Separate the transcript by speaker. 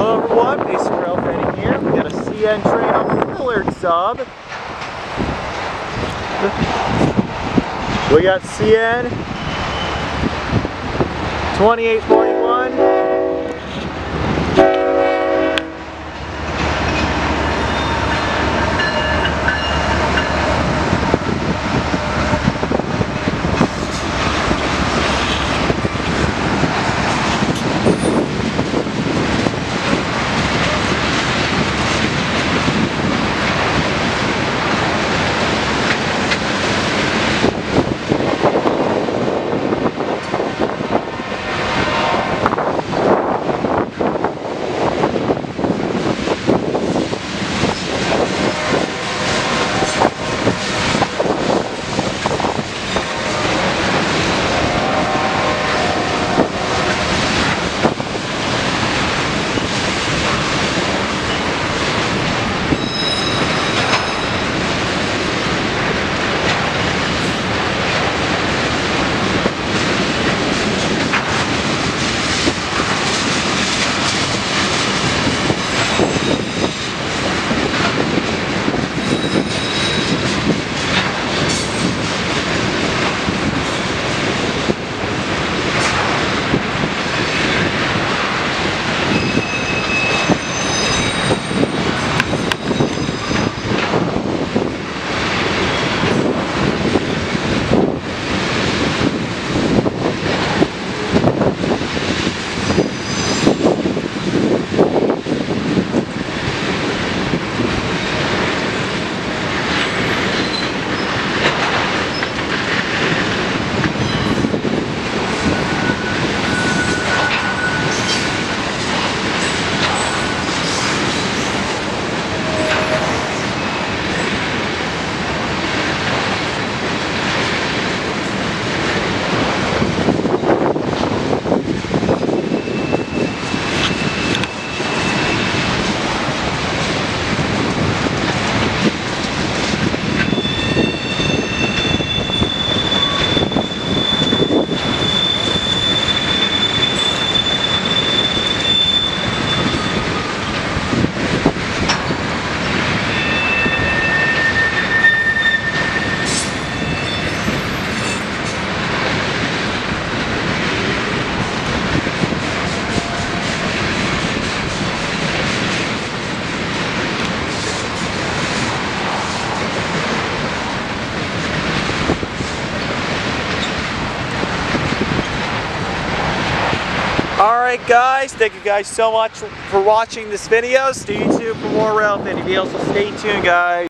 Speaker 1: Hello everyone, Basic Rail Fanning here. We got a CN train on the Willard sub. We got CN 2841. Alright guys, thank you guys so much for watching this video. Stay tuned for more rail fanning videos, so stay tuned guys.